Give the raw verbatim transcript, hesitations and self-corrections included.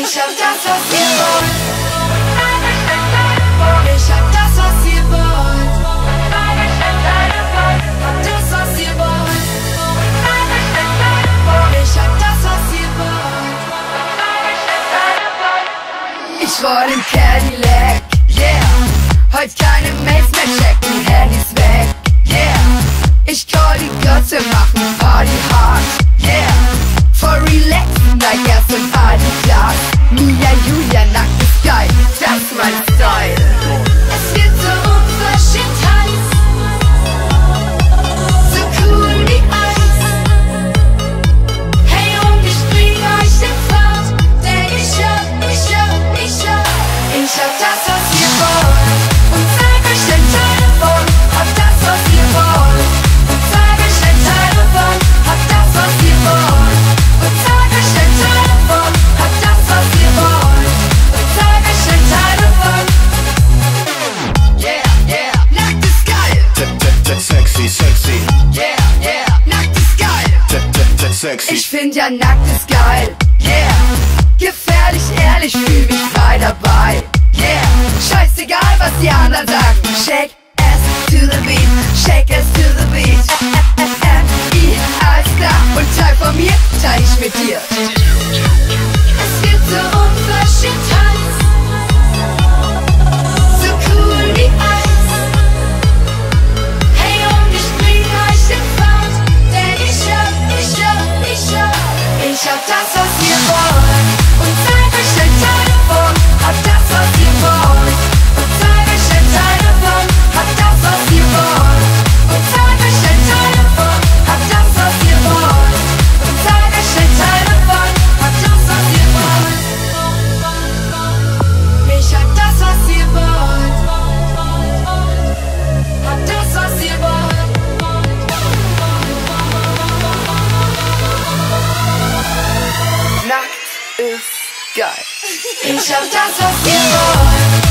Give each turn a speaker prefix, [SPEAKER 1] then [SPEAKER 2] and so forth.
[SPEAKER 1] Ich hab das, was ihr wollt. Ich hab das, was ihr wollt. Hab das, was ihr wollt. Ich hab das, was ihr wollt. Ich roll im Cadillac, yeah. Heute keine Mails mehr checken, Handys weg, yeah. Ich call die Götze, machen Party hard, yeah. For relaxen, like erst und Adidas. Mia, Julia, nacktes geil, das ist mein Style. Es wird so unverschämt heiß, so cool wie Eis. Hey, und ich bring euch in Fahrt, denn ich hab, ich hab, ich hab, ich hab das, was ihr wollt, und zeig euch den Teil davon. Hab das, was ihr wollt, und zeig euch den Teil davon. Hab das, was ihr wollt, und zeig euch den Teil davon. Hab das, was ihr wollt, und zeig euch den Teil davon. Yeah, yeah, nackt ist geil.
[SPEAKER 2] Sexy, sexy.
[SPEAKER 1] Yeah, yeah, nackt ist geil.
[SPEAKER 2] Sexy.
[SPEAKER 1] Ich find ja nackt ist geil. Yeah, gefährlich, ehrlich, fühl mich frei dabei. Yeah, scheißegal, was die anderen sagen. Shake ass to the beat, shake ass to the beat. M I, alles klar. Und Teil von mir, teil ich mit dir. Es wird so unverschämt heiß, so cool wie Eis. Hey, und ich bring euch in Fahrt, denn ich hab, ich hab, ich hab, ich hab das, was ihr wollt, und zeig euch den Teil davon. Hab das, was ihr wollt, und zeig euch den Teil davon. Hab das, was ihr wollt, und zeig euch den Teil davon. Hab das, was ihr wollt, und zeig euch den Teil davon. Hab das, was ihr wollt. Ich hab das, was ihr wollt. Hab das, was ihr wollt. Nackt ist geil. Ich hab das, was ihr wollt.